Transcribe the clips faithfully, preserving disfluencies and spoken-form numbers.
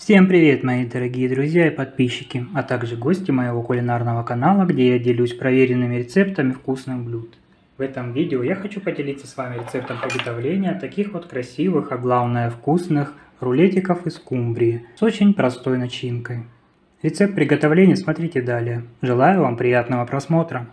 Всем привет, мои дорогие друзья и подписчики, а также гости моего кулинарного канала, где я делюсь проверенными рецептами вкусных блюд. В этом видео я хочу поделиться с вами рецептом приготовления таких вот красивых, а главное вкусных рулетиков из скумбрии с очень простой начинкой. Рецепт приготовления смотрите далее. Желаю вам приятного просмотра.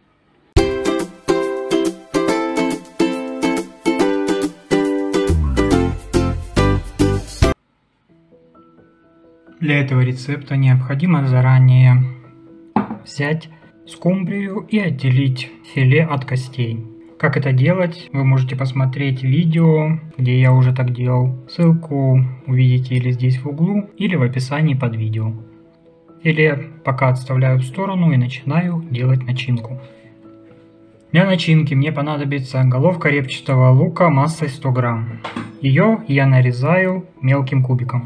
Для этого рецепта необходимо заранее взять скумбрию и отделить филе от костей. Как это делать, вы можете посмотреть видео, где я уже так делал. Ссылку увидите или здесь в углу, или в описании под видео. Филе пока отставляю в сторону и начинаю делать начинку. Для начинки мне понадобится головка репчатого лука массой сто грамм. Ее я нарезаю мелким кубиком.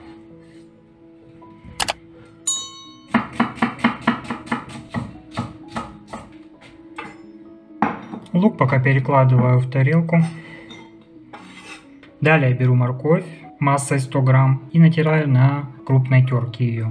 Лук пока перекладываю в тарелку. Далее беру морковь массой сто грамм и натираю на крупной терке ее.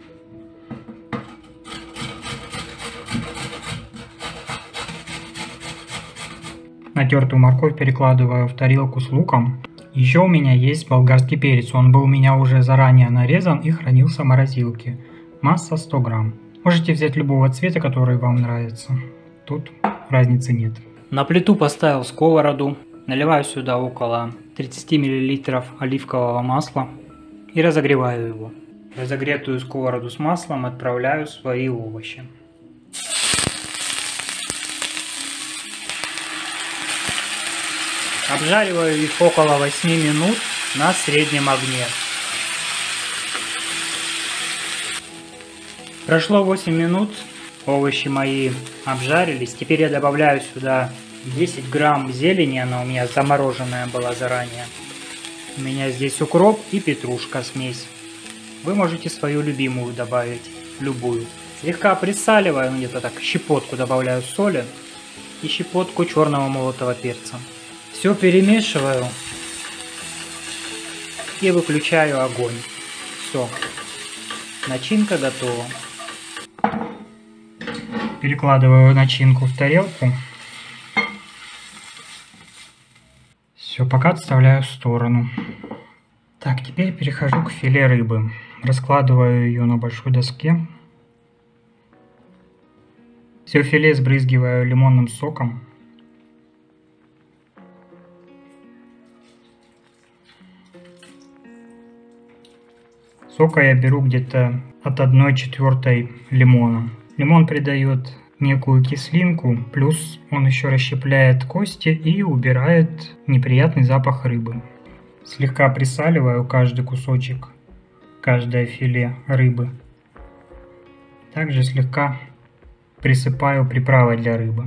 Натертую морковь перекладываю в тарелку с луком. Еще у меня есть болгарский перец. Он был у меня уже заранее нарезан и хранился в морозилке. Масса сто грамм. Можете взять любого цвета, который вам нравится. Тут разницы нет. На плиту поставил сковороду, наливаю сюда около тридцати миллилитров оливкового масла и разогреваю его. Разогретую сковороду с маслом отправляю свои овощи. Обжариваю их около восьми минут на среднем огне. Прошло восемь минут. Овощи мои обжарились. Теперь я добавляю сюда десять грамм зелени. Она у меня замороженная была заранее. У меня здесь укроп и петрушка смесь. Вы можете свою любимую добавить, любую. Слегка присаливаю, где-то так щепотку добавляю соли и щепотку черного молотого перца. Все перемешиваю и выключаю огонь. Все. Начинка готова. Перекладываю начинку в тарелку. Все, пока отставляю в сторону. Так, теперь перехожу к филе рыбы. Раскладываю ее на большой доске. Все филе сбрызгиваю лимонным соком. Сока я беру где-то от одной четвертой лимона. Лимон придает некую кислинку, плюс он еще расщепляет кости и убирает неприятный запах рыбы. Слегка присаливаю каждый кусочек, каждое филе рыбы. Также слегка присыпаю приправой для рыбы.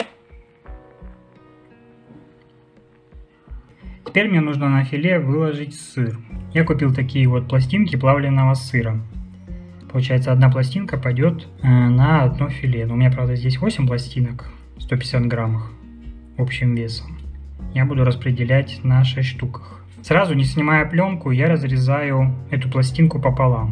Теперь мне нужно на филе выложить сыр. Я купил такие вот пластинки плавленного сыра. Получается, одна пластинка пойдет э, на одно филе. Но у меня, правда, здесь восемь пластинок, сто пятьдесят граммов общим весом. Я буду распределять на шесть штуках. Сразу, не снимая пленку, я разрезаю эту пластинку пополам.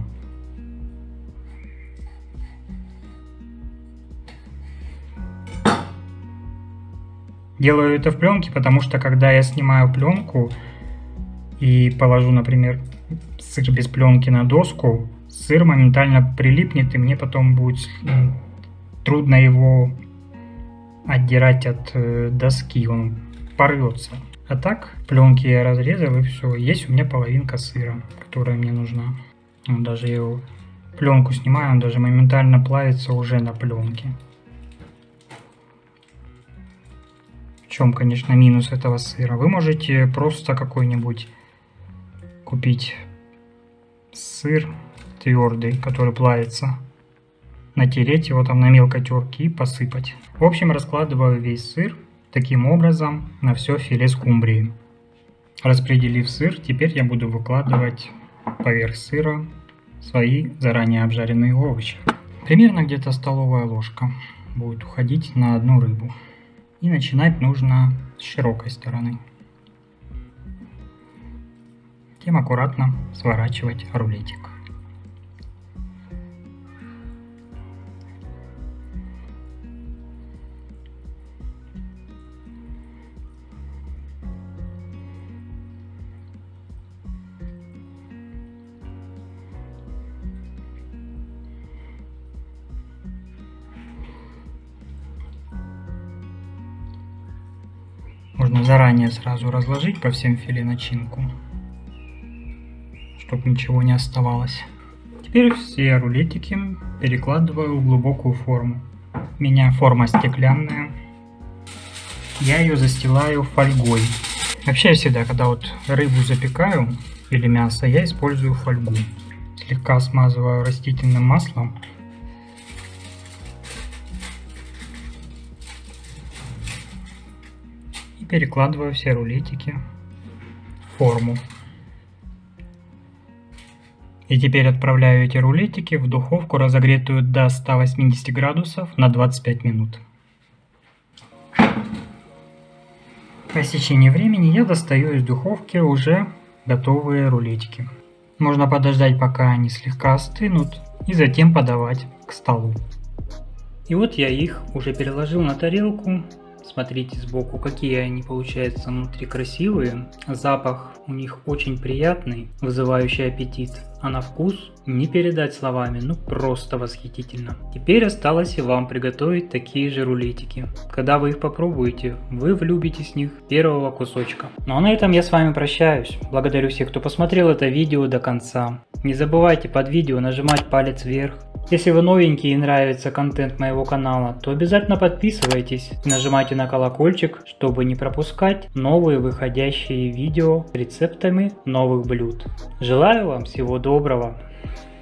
Делаю это в пленке, потому что когда я снимаю пленку и положу, например, сыр без пленки на доску, сыр моментально прилипнет, и мне потом будет трудно его отдирать от э, доски, он порвется. А так, пленки я разрезал, и все. Есть у меня половинка сыра, которая мне нужна. Вот даже я его пленку снимаю, он даже моментально плавится уже на пленке. В чем, конечно, минус этого сыра? Вы можете просто какой-нибудь купить сыр твердый, который плавится, натереть его там на мелкой терке и посыпать. В общем, раскладываю весь сыр таким образом на все филе скумбрии. Распределив сыр, теперь я буду выкладывать поверх сыра свои заранее обжаренные овощи. Примерно где-то столовая ложка будет уходить на одну рыбу. И начинать нужно с широкой стороны. Затем аккуратно сворачивать рулетик. Можно заранее сразу разложить по всем филе начинку, чтобы ничего не оставалось. Теперь все рулетики перекладываю в глубокую форму. У меня форма стеклянная. Я ее застилаю фольгой. Вообще всегда, когда вот рыбу запекаю или мясо, я использую фольгу. Слегка смазываю растительным маслом. Перекладываю все рулетики в форму. И теперь отправляю эти рулетики в духовку, разогретую до ста восьмидесяти градусов, на двадцать пять минут. По истечении времени я достаю из духовки уже готовые рулетики. Можно подождать, пока они слегка остынут, и затем подавать к столу. И вот я их уже переложил на тарелку. Смотрите сбоку, какие они получаются внутри красивые. Запах у них очень приятный, вызывающий аппетит. А на вкус не передать словами, ну просто восхитительно. Теперь осталось и вам приготовить такие же рулетики. Когда вы их попробуете, вы влюбитесь в них с первого кусочка. Ну а на этом я с вами прощаюсь. Благодарю всех, кто посмотрел это видео до конца. Не забывайте под видео нажимать палец вверх. Если вы новенький и нравится контент моего канала, то обязательно подписывайтесь и нажимайте на колокольчик, чтобы не пропускать новые выходящие видео с рецептами новых блюд. Желаю вам всего доброго!